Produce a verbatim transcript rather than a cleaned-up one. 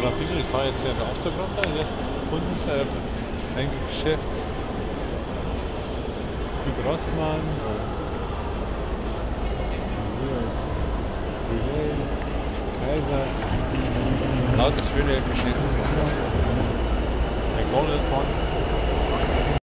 Pickel, ich fahre jetzt hier in der Aufzug runter. Hier ist, unten ist äh, ein Geschäft. Gut Rossmann. Hier ist Brunel, Kaiser. Lauter schöne Geschäfte. McDonald's vorne.